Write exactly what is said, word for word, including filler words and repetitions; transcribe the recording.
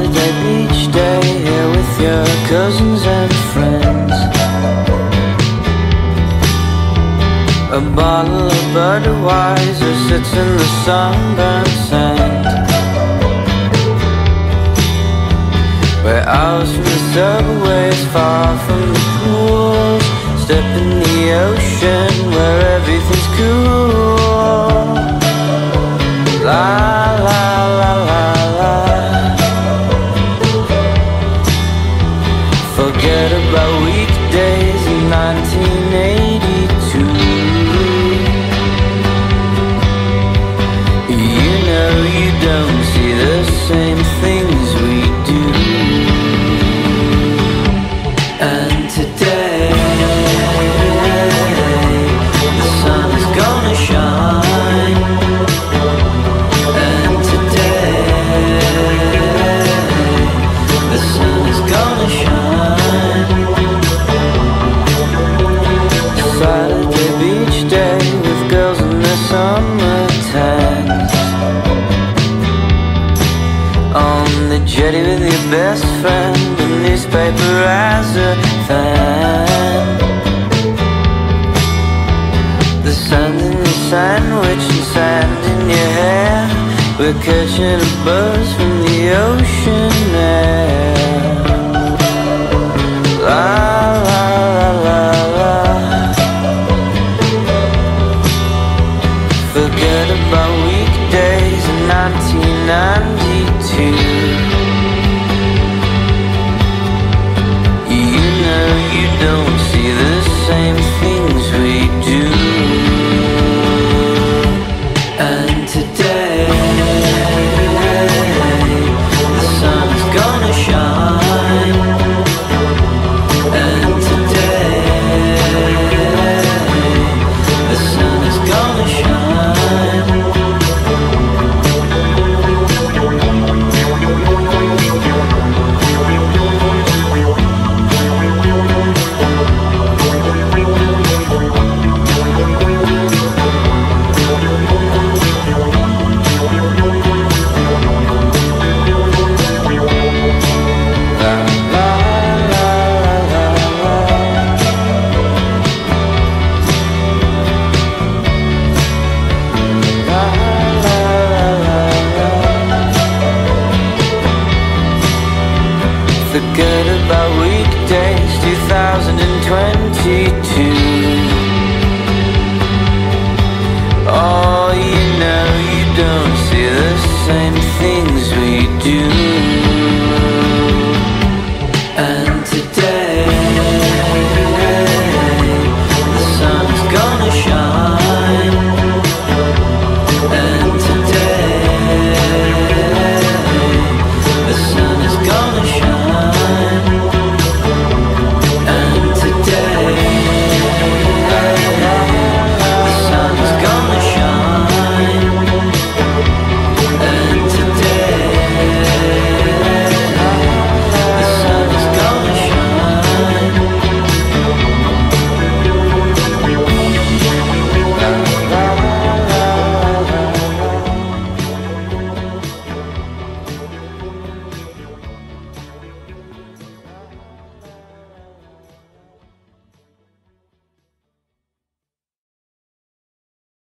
Saturday beach day, here with your cousins and friends. A bottle of Budweiser sits in the sunburnt sand. We're hours from the subways, far from the pools. Step in the ocean where everything's cool. La la la la la. Forget about weekdays in nineteen eighty-two. You know you don't see the same things we do. And today the sun is gonna shine. And today the sun is gonna shine. Saturday beach day with girls in their summer tans. On the jetty with your best friend, a newspaper as a fan. The sand in your sandwich and sand in your hair. We're catching a buzz from the ocean air. La la la la la. Forget about weekdays in nineteen ninety-two.